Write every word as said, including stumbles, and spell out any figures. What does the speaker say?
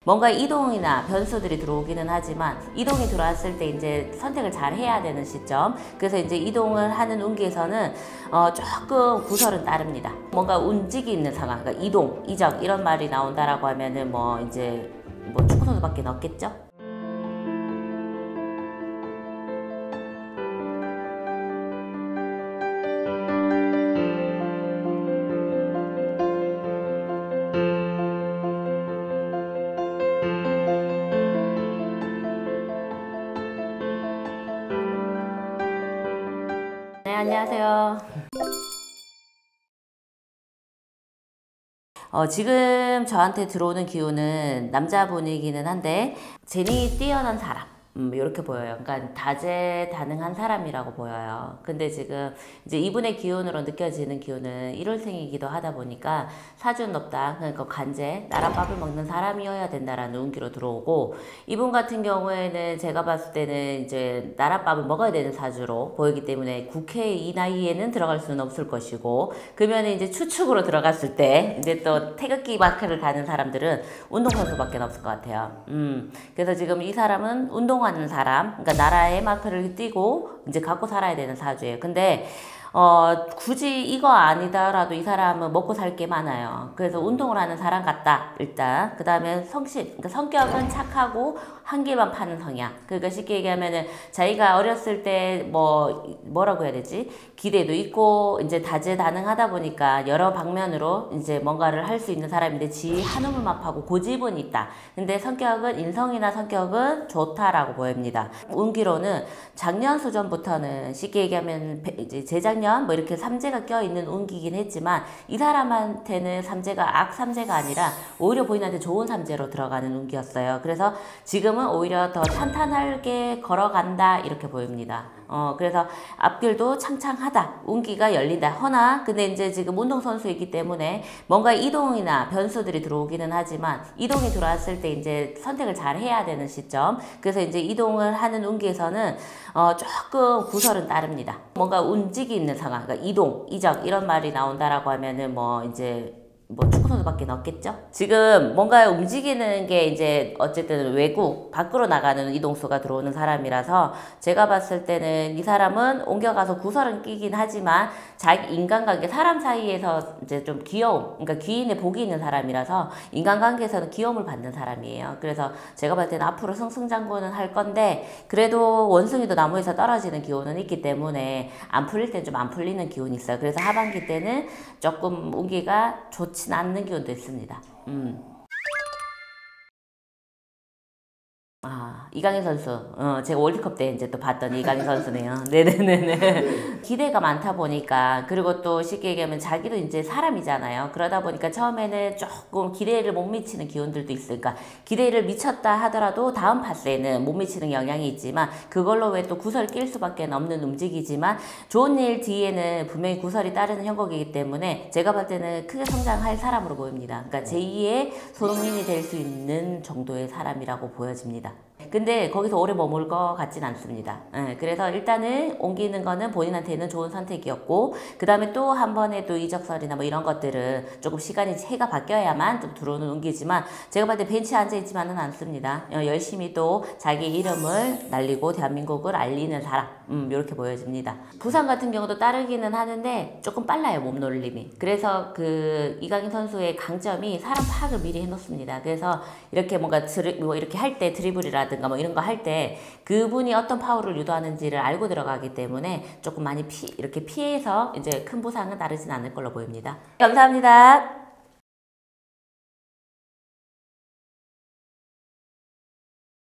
뭔가 이동이나 변수들이 들어오기는 하지만 이동이 들어왔을 때 이제 선택을 잘 해야 되는 시점. 그래서 이제 이동을 하는 운기에서는 어 조금 구설은 따릅니다. 뭔가 움직이는 상황, 그러니까 이동, 이적 이런 말이 나온다라고 하면은 뭐 이제 뭐 축구 선수밖에 없겠죠. 네, 안녕하세요. 어, 지금 저한테 들어오는 기운은 남자분이기는 한데 재능이 뛰어난 사람, 음, 이렇게 보여요. 그러니까 다재다능한 사람이라고 보여요. 근데 지금 이제 이분의 기운으로 느껴지는 기운은 일월생이기도 하다 보니까 사주는 높다. 그러니까 관제, 나랏밥을 먹는 사람이어야 된다라는 운기로 들어오고, 이분 같은 경우에는 제가 봤을 때는 이제 나랏밥을 먹어야 되는 사주로 보이기 때문에 국회 이 나이에는 들어갈 수는 없을 것이고, 그러면 이제 추측으로 들어갔을 때 이제 또 태극기 마크를 다는 사람들은 운동선수밖에 없을 것 같아요. 음, 그래서 지금 이 사람은 운동하는 사람, 그러니까 나라의 마크를 띄고 이제 갖고 살아야 되는 사주예요. 근데 어, 굳이 이거 아니더라도 이 사람은 먹고 살 게 많아요. 그래서 운동을 하는 사람 같다, 일단. 그 다음에 성실, 그러니까 성격은 착하고 한 개만 파는 성향. 그러니까 쉽게 얘기하면은 자기가 어렸을 때 뭐, 뭐라고 해야 되지? 기대도 있고, 이제 다재다능하다 보니까 여러 방면으로 이제 뭔가를 할 수 있는 사람인데 지 한우물만 파고 고집은 있다. 근데 성격은, 인성이나 성격은 좋다라고 보입니다. 운기로는 작년 수전부터는 쉽게 얘기하면 이제 재작년 뭐 이렇게 삼재가 껴있는 운기긴 했지만 이 사람한테는 삼재가 악 삼재가 아니라 오히려 본인한테 좋은 삼재로 들어가는 운기였어요. 그래서 지금은 오히려 더 탄탄하게 걸어간다 이렇게 보입니다. 어 그래서 앞길도 창창하다, 운기가 열린다. 허나 근데 이제 지금 운동선수이기 때문에 뭔가 이동이나 변수들이 들어오기는 하지만 이동이 들어왔을 때 이제 선택을 잘 해야 되는 시점. 그래서 이제 이동을 하는 운기에서는 어 조금 구설은 따릅니다. 뭔가 움직이는 상황, 그러니까 이동, 이적 이런 말이 나온다라고 하면은 뭐 이제 뭐 축구 선수밖에 없겠죠. 지금 뭔가 움직이는 게 이제 어쨌든 외국 밖으로 나가는 이동수가 들어오는 사람이라서 제가 봤을 때는 이 사람은 옮겨가서 구설은 끼긴 하지만 자기 인간관계, 사람 사이에서 이제 좀 귀여움, 그러니까 귀인의 복이 있는 사람이라서 인간관계에서는 귀여움을 받는 사람이에요. 그래서 제가 봤을 때는 앞으로 승승장구는 할 건데 그래도 원숭이도 나무에서 떨어지는 기운은 있기 때문에 안 풀릴 땐 좀 안 풀리는 기운이 있어요. 그래서 하반기 때는 조금 운기가 좋진 않는 기운도 있습니다. 음. 아, 이강인 선수. 어, 제가 월드컵 때 이제 또 봤던 이강인 선수네요. 네네네네. 기대가 많다 보니까, 그리고 또 쉽게 얘기하면 자기도 이제 사람이잖아요. 그러다 보니까 처음에는 조금 기대를 못 미치는 기운들도 있으니까, 기대를 미쳤다 하더라도 다음 파스에는 못 미치는 영향이 있지만, 그걸로 왜 또 구설 낄 수밖에 없는 움직이지만, 좋은 일 뒤에는 분명히 구설이 따르는 형국이기 때문에, 제가 봤을 때는 크게 성장할 사람으로 보입니다. 그러니까 제이의 손흥민이 될 수 있는 정도의 사람이라고 보여집니다. 근데 거기서 오래 머물 것 같진 않습니다. 예, 그래서 일단은 옮기는 거는 본인한테는 좋은 선택이었고, 그 다음에 또 한 번에 또 이적설이나 뭐 이런 것들은 조금 시간이 해가 바뀌어야만 좀 들어오는 운기지만, 제가 봤을 때 벤치에 앉아있지만은 않습니다. 어, 열심히 또 자기 이름을 날리고 대한민국을 알리는 사람, 음, 이렇게 보여집니다. 부상 같은 경우도 따르기는 하는데 조금 빨라요, 몸놀림이. 그래서 그 이강인 선수의 강점이 사람 파악을 미리 해놓습니다. 그래서 이렇게 뭔가 드리, 뭐 이렇게 할 때 드리블이라든가 뭐 이런 거 할 때 그분이 어떤 파워를 유도하는지를 알고 들어가기 때문에 조금 많이 피, 이렇게 피해서 이제 큰 부상은 따르진 않을 걸로 보입니다. 감사합니다.